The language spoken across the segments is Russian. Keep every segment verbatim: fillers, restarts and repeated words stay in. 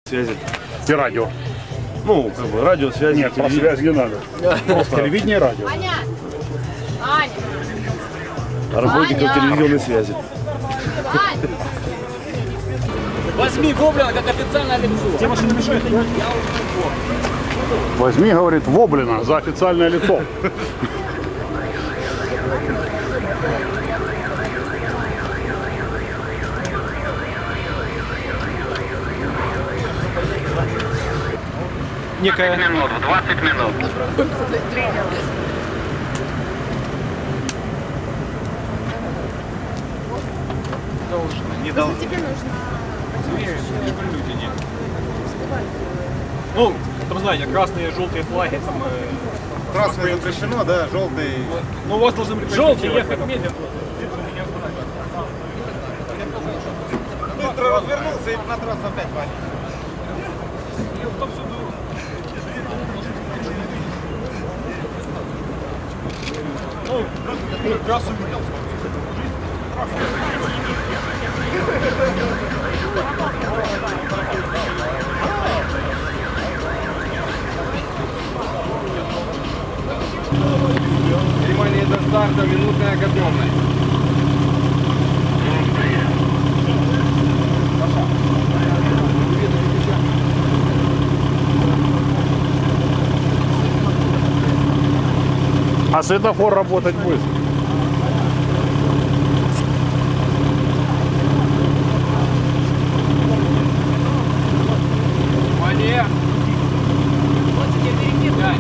Связи. И радио. Ну, как бы радиосвязи. Нет, про связь не надо. Просто телевидение и радио. Аня! Аня! Работников телевизионной связи. Аня! Возьми Гоблина как официальное лицо. Тебе машина мешает? Возьми, говорит, Воблина за официальное лицо. Некая... минут, в двадцать минут. Не должно. Тебе нужно... Ну, там, знаете, красные, желтые флаги. Там, э, Красный запрещено, да, желтый. ну, у вас должны быть желтые, ехать медленно. Быстро развернулся и на трассу опять валит. Ну, красную видел. Внимание до старта, минутная готовность. А светофор работать будет. Внимание! Вот тебе перекидай.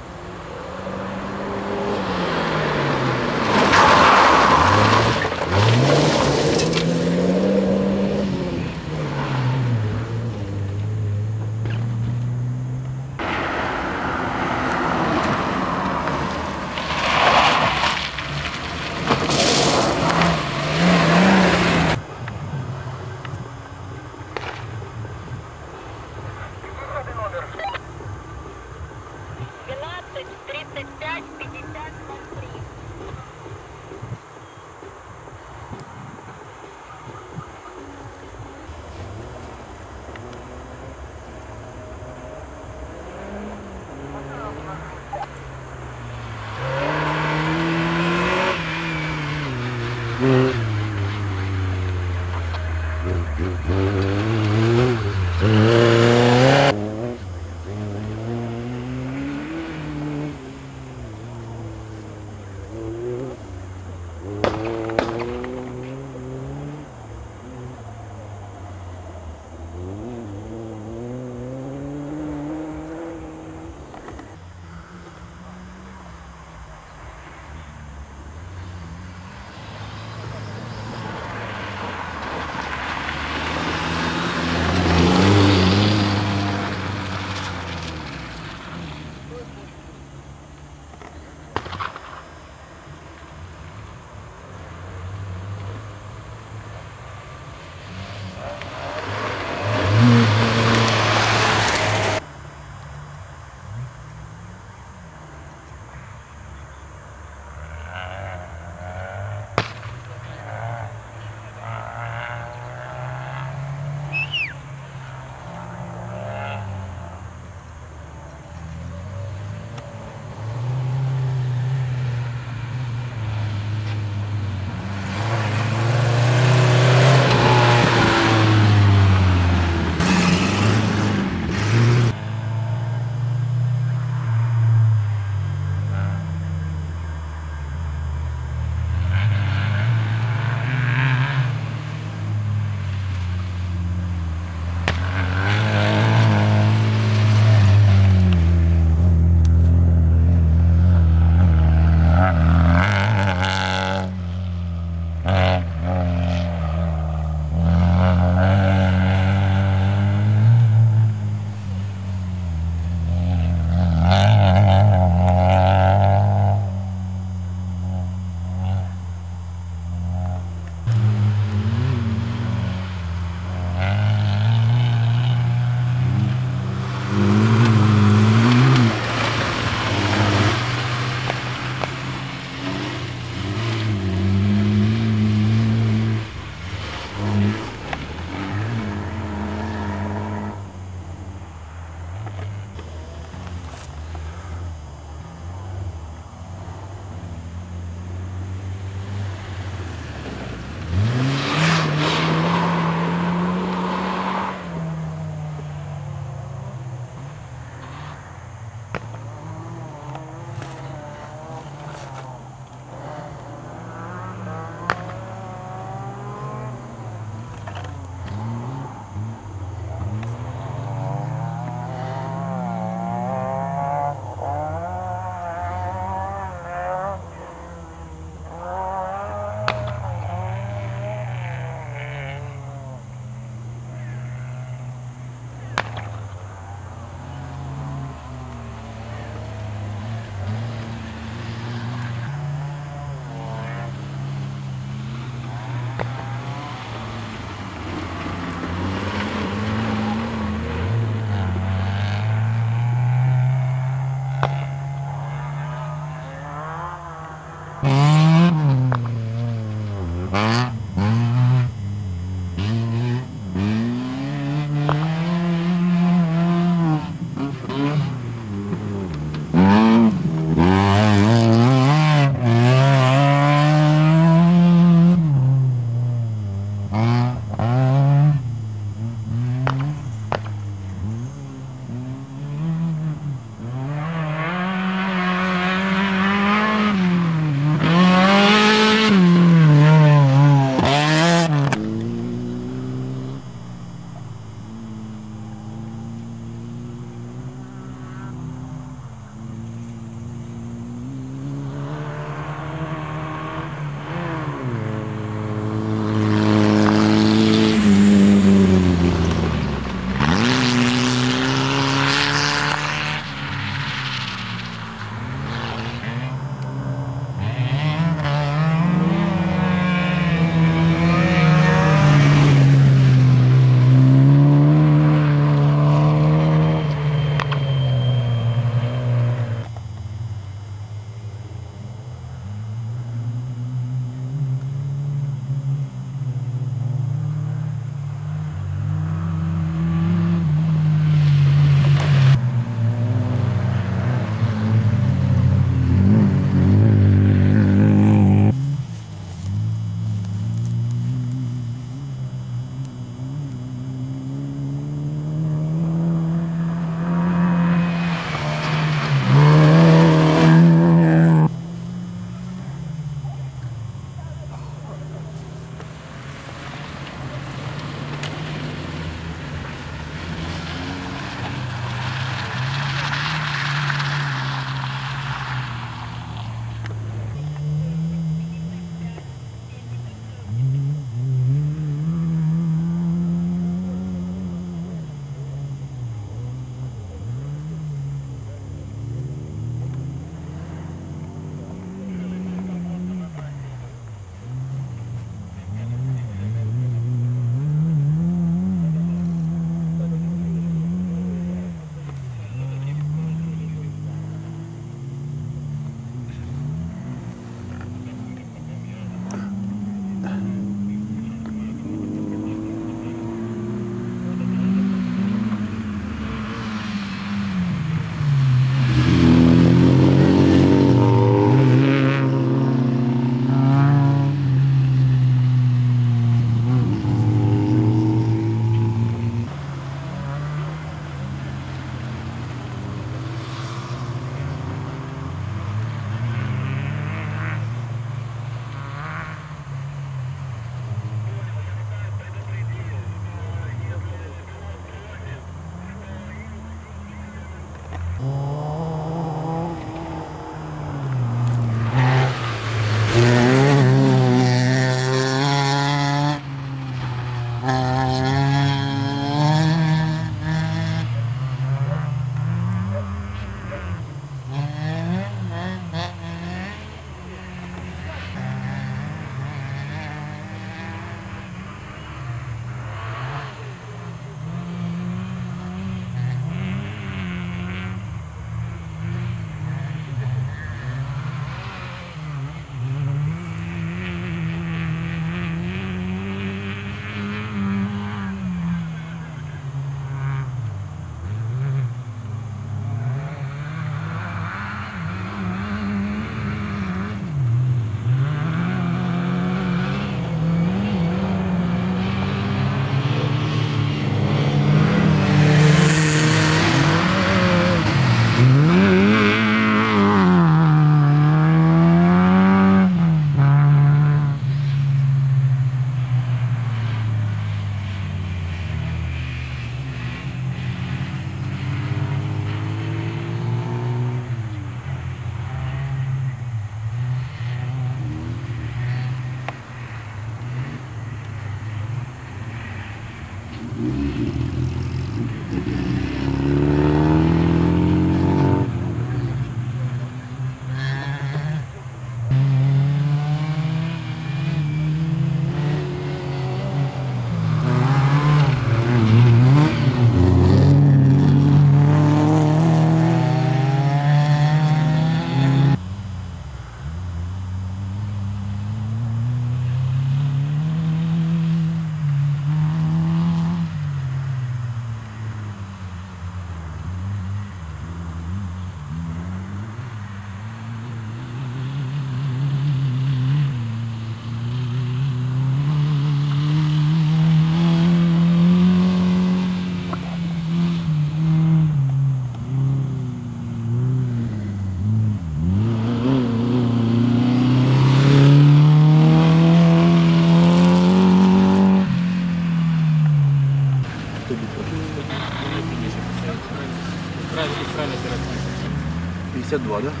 пятьдесят два, да?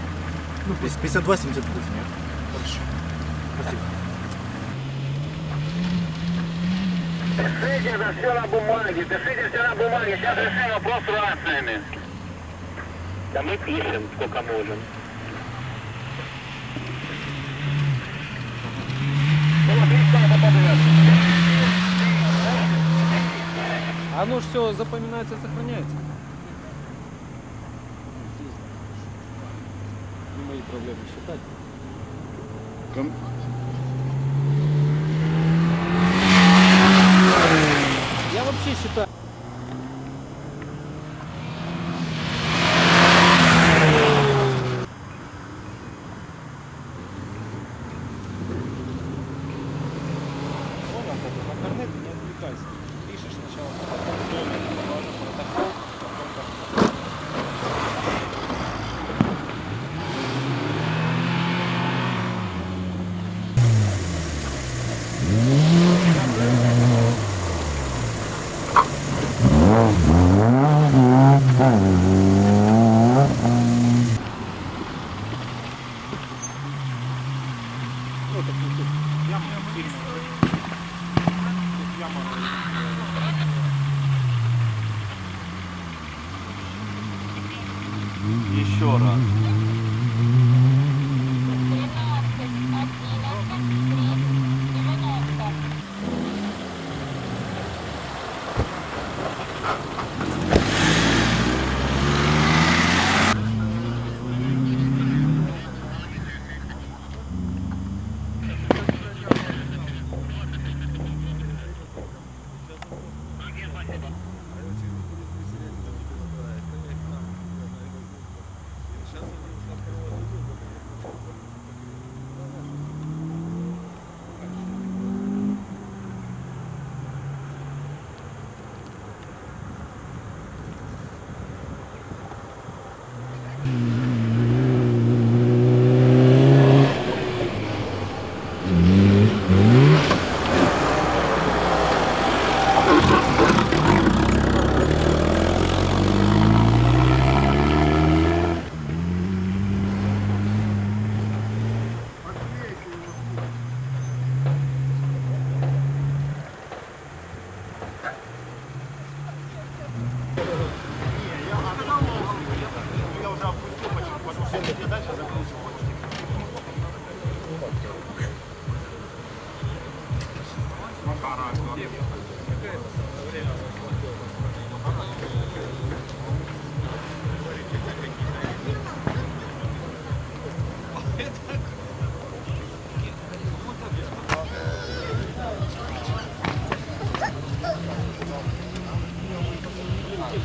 Ну, пятьдесят два семьдесят восемь. Хорошо. Спасибо. Пишите это все на бумаге, пишите все на бумаге. Сейчас решим вопрос с рациями. Да мы пишем, сколько можем. Оно ж все запоминается и сохраняется. Не мои проблемы считать. Кон- Я вообще считаю. На интернет не отвлекайся. Пишешь сначала номер, потом протокол, потом как. Еще раз. Сейчас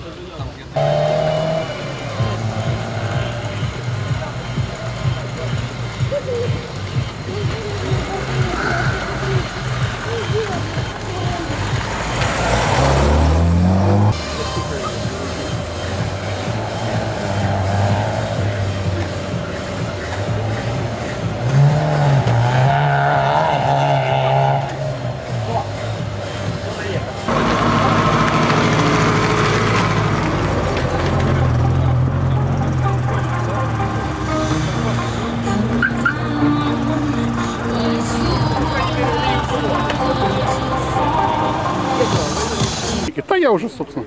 Да, я уже, собственно.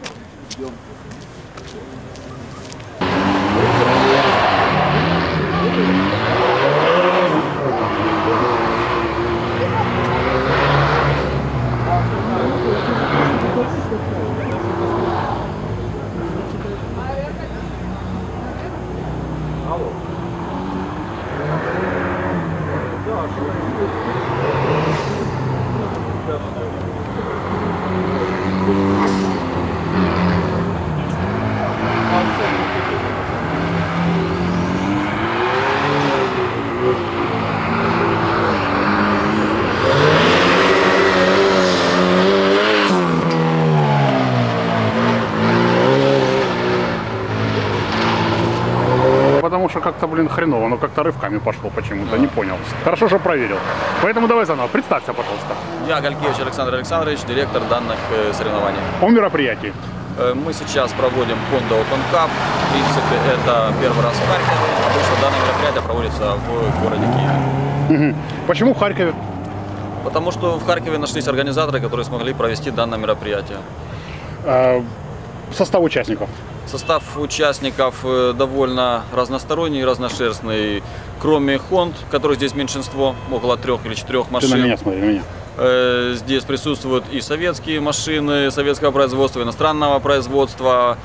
Потому что как-то, блин, хреново, но как-то рывками пошло почему-то, да. Не понял. Хорошо, что проверил. Поэтому давай заново, представься, пожалуйста. Я Галькевич Александр Александрович, директор данных э, соревнований. О мероприятии. Э, мы сейчас проводим Honda Open Cup. В принципе, это первый раз в Харькове. Обычно данное мероприятие проводится в городе Киеве. Угу. Почему в Харькове? Потому что в Харькове нашлись организаторы, которые смогли провести данное мероприятие. Э, состав участников. Состав участников довольно разносторонний, разношерстный. Кроме Хонд, которых здесь меньшинство, около трех или четырех машин. Ты на меня смотри, на меня. Э, здесь присутствуют и советские машины советского производства, иностранного производства.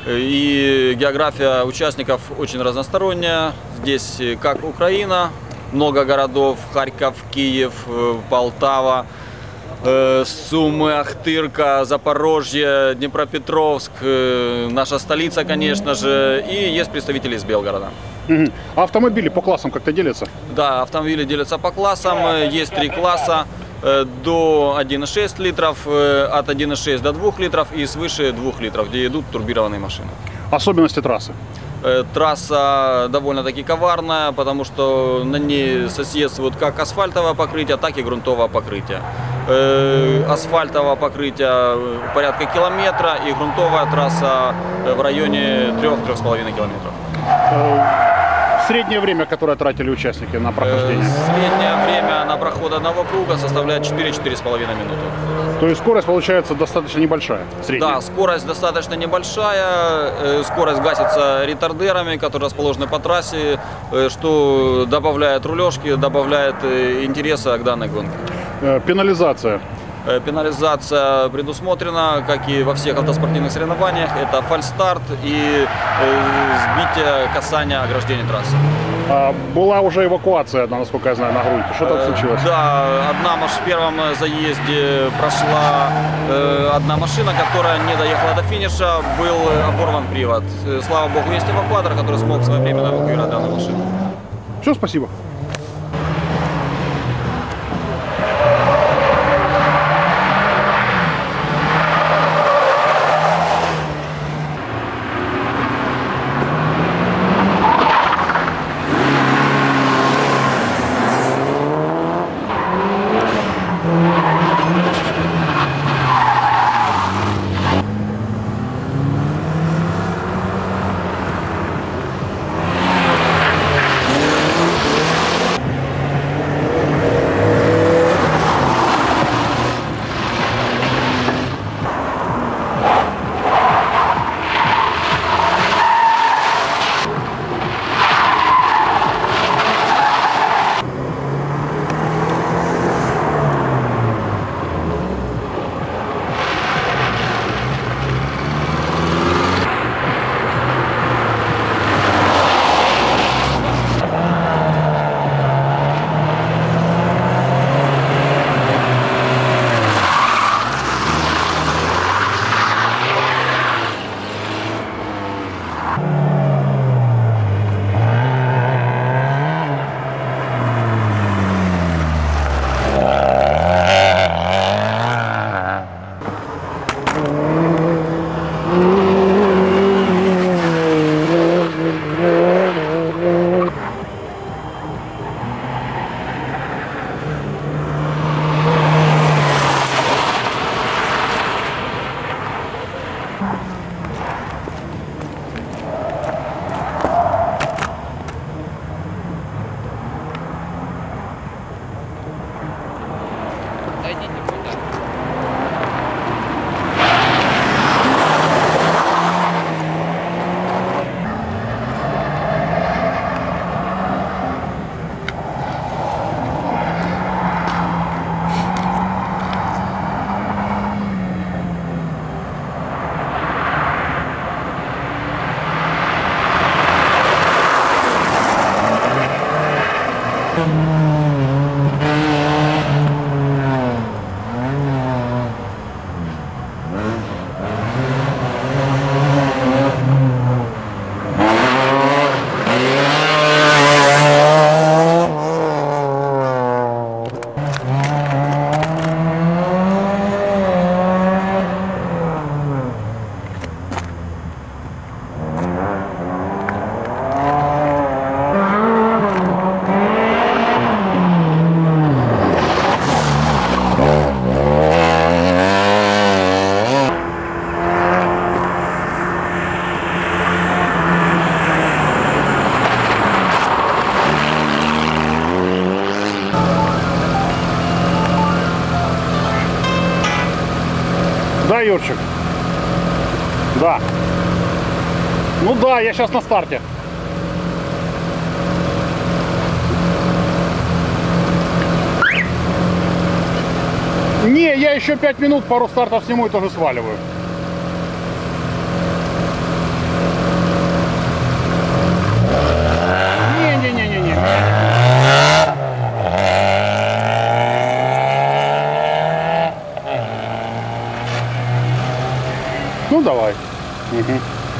И география участников очень разносторонняя. Здесь как Украина, много городов, Харьков, Киев, Полтава, Сумы, Ахтырка, Запорожье, Днепропетровск, наша столица, конечно же, и есть представители из Белгорода. Угу. А автомобили по классам как-то делятся? Да, автомобили делятся по классам, есть три класса, до один и шесть литров, от один и шесть до двух литров и свыше двух литров, где идут турбированные машины. Особенности трассы? Трасса довольно-таки коварная, потому что на ней соседствуют как асфальтовое покрытие, так и грунтовое покрытие. Асфальтовое покрытие порядка километра и грунтовая трасса в районе трёх-трёх с половиной километров. Среднее время, которое тратили участники на прохождение? Среднее время на проход одного круга составляет четыре-четыре с половиной минуты. То есть скорость получается достаточно небольшая? Средняя. Да, скорость достаточно небольшая. Скорость гасится ретардерами, которые расположены по трассе, что добавляет рулежки, добавляет интереса к данной гонке. Пенализация? Пенализация предусмотрена, как и во всех автоспортивных соревнованиях. Это фальстарт и сбитие касания ограждения трассы. А, была уже эвакуация, насколько я знаю, на грунте. Что там случилось? Да, одна машина в первом заезде прошла э, одна машина, которая не доехала до финиша, был оборван привод. Слава богу, есть эвакуатор, который смог своевременно эвакуировать данную машину. Все, спасибо. Юрчик? Да. Ну да, я сейчас на старте. Не, я еще пять минут, пару стартов сниму и тоже сваливаю. Не-не-не-не-не. Ну давай. Угу.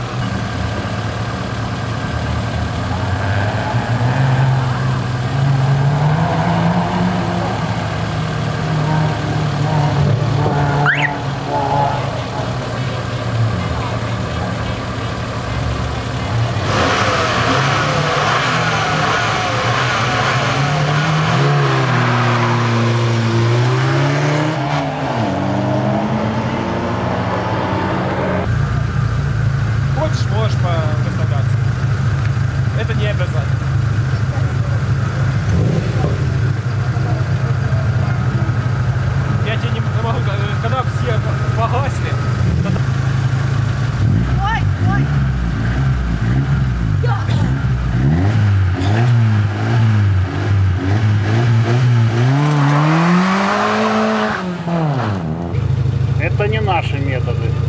Хочешь, можешь выставляться. Это не обязательно. Я тебе не могу, когда все погасли, тогда... Ой, ой. Это не наши методы.